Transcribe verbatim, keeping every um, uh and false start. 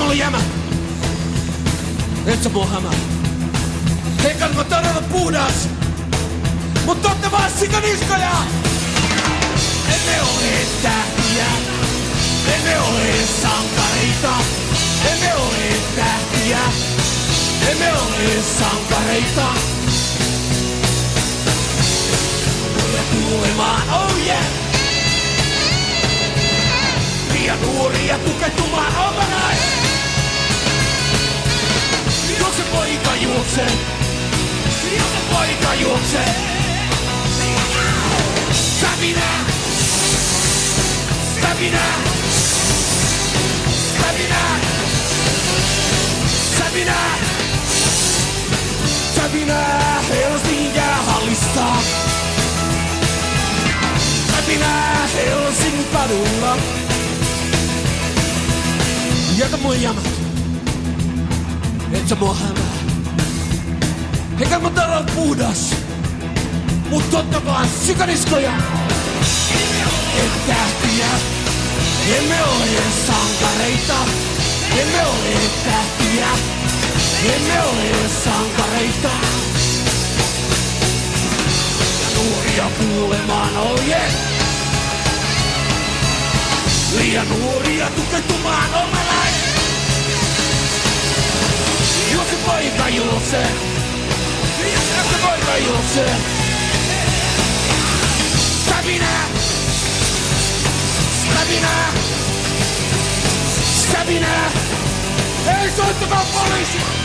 mulla jämä. Et sä mua hämää. Eikä mä todella puhdas. Mut ootte vaan sikaniskoja. Emme ole tähtiä. Emme ole sankareita. Emme ole tähtiä. Emme ole sankareita. Tulee kuulemaan, oh yeah. Liian nuoria tukehtumaan overnight. Juokse poika juokse. Juokse poika juokse. Säpinä. Säpinä. Säpinä. Säpinä. Säpinä Helsingin jäähallista. Säpinä Helsingin kadulla. Jätä mua jämät. Et sä mua hämää. Eikä mä täällä puhdas. Mut totta vaan sikaniskoja. Et tähtiä. Emme ole sankareita. Emme ole tähtiä. Emme ole sankareita. Ja nuoria kuulemaan, oh yeah. Liian nuoria tukehtumaan overnight. Juokse poika juokse. Juokse poika juokse. Säpinä. Säpinä. Säpinä. Ei soittakaa poliisi.